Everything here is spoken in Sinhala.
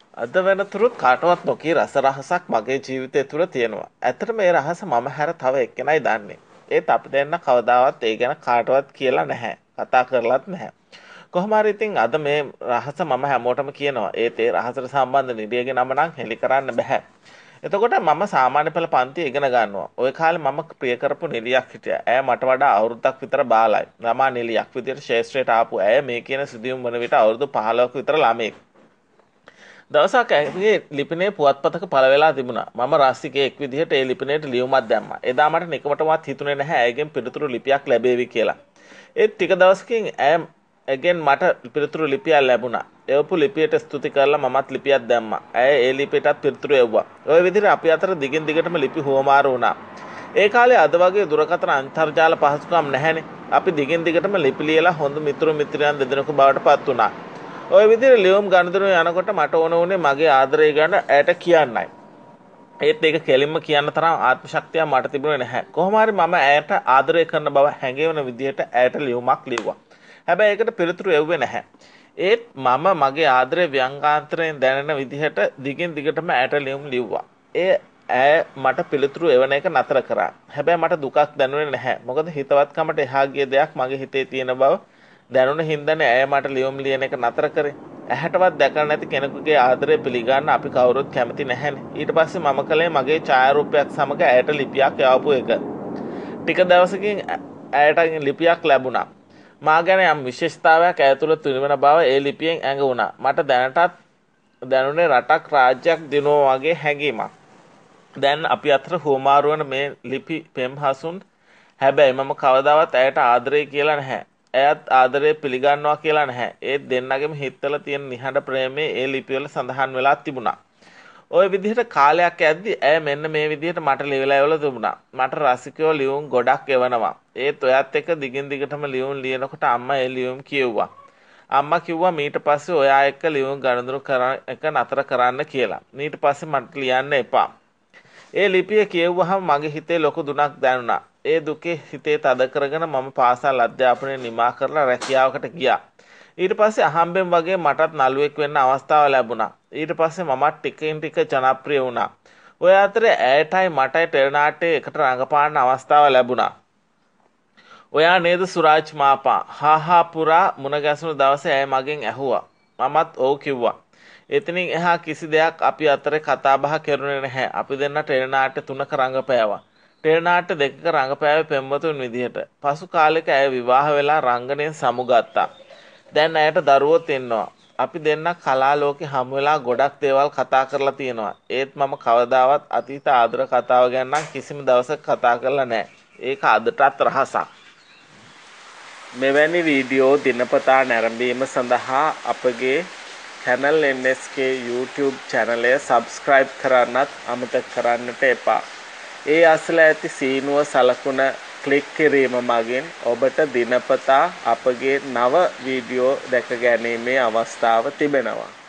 අද වෙනතුරුත් කාටවත් නොකී රස රහසක් මගේ ජීවිතය තුළ තියෙනවා. ඇත්තට මේ රහස මම හැර තව එක්කෙනයි දන්නේ. ඒත් අපි දෙන්න කවදාවත් ඒ ගැන කාටවත් කියලා නැහැ. කතා කරලත් නැහැ. කොහොම හරි ඉතින් අද මේ රහස මම හැමෝටම කියනවා. ඒත් ඒ රහසට සම්බන්ධ නිළියගේ නම නම් හෙලි කරන්න බෑ. එතකොට මම සාමාන්‍ය පෙළ පන්ති ඉගෙන ගන්නවා. ওই කාලේ මම ප්‍රිය කරපු නිළියක් හිටියා. ඇය මට වඩා අවුරුද්දක් විතර බාලයි. ළමා නිළියක් විදියට ශේෂ්ත්‍රයට ආපු ඇය මේ කියන සිදුවීම් වන විට අවුරුදු 15ක විතර ළමෙක්. දවසක් ඇගේ ලිපිනේ පුවත්පතක පළ වෙලා තිබුණා. මම රසිකයෙක් විදිහට ඒ ලිපිනේට ලියුමක් දැම්මා. එදා මට නිකමටවත් හිතුනේ නැහැ ඇයගෙන් පිළිතුරු ලිපියක් ලැබේවි කියලා. ඒත් ටික දවසකින් ඇයගෙන් මට පිළිතුරු ලිපියක් ලැබුණා. එවපු ලිපියට ස්තුති කරලා මමත් ලිපියක් දැම්මා. ඇය ඒ ලිපියටත් පිළිතුරු එව්වා. ওই විදිහට අපි අතර දිගින් දිගටම ලිපි හුවමාරු වුණා. ඒ කාලේ අද වගේ දුරකථන අන්තර්ජාල පහසුකම් නැහැනේ. අපි දිගින් දිගටම ලිපි ලියලා හොඳ මිතුරු මිත්‍රයන් දෙදෙනෙකු බවට පත් වුණා. ඔය විදිහට ලියුම් ගනුදෙනු යනකොට මට ඕන වුණේ මගේ ආදරය ගැන ඇයට කියන්නයි. ඒත් ඒක කෙලින්ම කියන්න තරම් ආත්ම ශක්තියක් මට තිබුණේ නැහැ. කොහොම හරි මම ඇයට ආදරය කරන බව හැඟෙන විදිහට ඇයට ලියුමක් ලිව්වා. හැබැයි ඒකට පිළිතුරු එව්වේ නැහැ. ඒත් මම මගේ ආදරය ව්‍යංගාන්තරයෙන් දැනෙන විදිහට දිගින් දිගටම ඇයට ලියුම් ලිව්වා. ඇය මට පිළිතුරු එවන එක නතර කරා. හැබැයි මට දුකක් දැනුනේ නැහැ. මොකද හිතවත්කමට එහා ගිය දෙයක් මගේ හිතේ තියෙන බව දැනුණ හින්දානේ ඇය මට ලියුම් ලියන එක නතර කරේ. ඇහැටවත් දැකලා නැති කෙනෙකුගේ ආදරය පිළිගන්න අපි කවුරුත් කැමති නැහැනේ. ඊට පස්සේ මම කලේ මගේ ඡායාරූපයක් සමග ඇයට ලිපියක් යවපු එක. ටික දවසකින් ඇයට ලිපියක් ලැබුණා. මා ගැන යම් විශේෂතාවයක් ඇය තුළ තිබෙන බව ඒ ලිපියෙන් ඇඟ වුණා. මට දැනටත් දැනුනේ රටක් රාජ්‍යයක් දිනුවා වගේ හැඟීමක්. දැන් අපි අතර හුවමාරු වන මේ ලිපි පෙම්හසුන් හැබැයි මම කවදාවත් ඇයට ආදරේ කියලා නැහැ. ඇයත් ආදරේ පිළිගන්නවා කියලා නැහැ. ඒත් දෙන්නගෙම හිතවල තියෙන නිහඬ ප්‍රේමයේ ඒ ලිපිවල සඳහන් වෙලා තිබුණා. ওই විදිහට කාලයක් යද්දි ඇය මෙන්න මේ විදිහට මට ලියලා එවලා තිබුණා. මට රසිකයෝ ලියුම් ගොඩක් එවනවා. ඒත් ඔයත් එක්ක දිගින් දිගටම ලියුම් ලියනකොට අම්මා ඒ ලියුම් කියෙව්වා. අම්මා කිව්වා මීට පස්සේ ඔයා එක්ක ලියුම් ගනුදෙනු කරන එක නතර කරන්න කියලා. ඊට පස්සේ මට ලියන්න එපා. ඒ ලිපිය කියෙව්වහම මගේ හිතේ ලොකු දුකක් දැනුණා. ඒ දුකේ හිතේ තද කරගෙන මම පාසල් අධ්‍යාපනය නිමා කරලා රැකියාවකට ගියා. ඊට පස්සේ අහම්බෙන් වගේ මටත් නළුවෙක් වෙන්න අවස්ථාව ලැබුණා. ඊට පස්සේ මමත් ටිකෙන් ටික ජනප්‍රිය වුණා. ඔය අතරේ ඇයටයි මටයි ටෙලිනාට්‍යයේ එකට රඟපාන්න අවස්ථාව ලැබුණා. ඔයා නේද සුරාජ් මාපා? හාහා පුරා මුණ ගැසුණු දවසේ ඇය මගෙන් ඇහුවා. මමත් ඔව් කිව්වා. එතනින් එහා කිසි දෙයක් අපි අතරේ කතා බහ කරුණේ නැහැ. අපි දෙන්න ටෙලිනාට්‍ය 3ක රඟපෑවා. ටෙලිනාට්‍ය 2ක රඟපෑවේ පෙම්වතුන් විදිහට. පසු කාලෙක ඇය විවාහ වෙලා රංගනයෙන් සමුගත්තා. දැන් ඇයට දරුවොත් ඉන්නවා. අපි දෙන්න කලා ලෝකේ හමු වෙලා ගොඩක් දේවල් කතා කරලා තියෙනවා. ඒත් මම කවදාවත් අතීත ආදර කතාව ගැන නම් කිසිම දවසක කතා කරලා නැහැ. ඒක අදටත් රහසක්. මෙවැනි වීඩියෝ දිනපතා නැරඹීම සඳහා අපගේ channel NSK YouTube channelය subscribe කරන්නත් අමතක කරන්නට එපා. ඒ අසල ඇති සීනුව සලකුණ ක්ලික් කිරීම මගින් ඔබට දිනපතා අපගේ නව වීඩියෝ දැක ගැනීමේ අවස්ථාව තිබෙනවා.